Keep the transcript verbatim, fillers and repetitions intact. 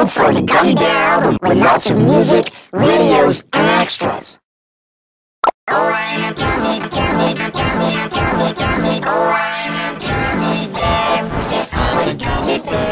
look for the Gummy Bear album with lots of music, videos, and extras. Oh, I'm a gummy, gummy, gummy, gummy, gummy. Oh, I'm a gummy bear. Yes, I'm a gummy bear.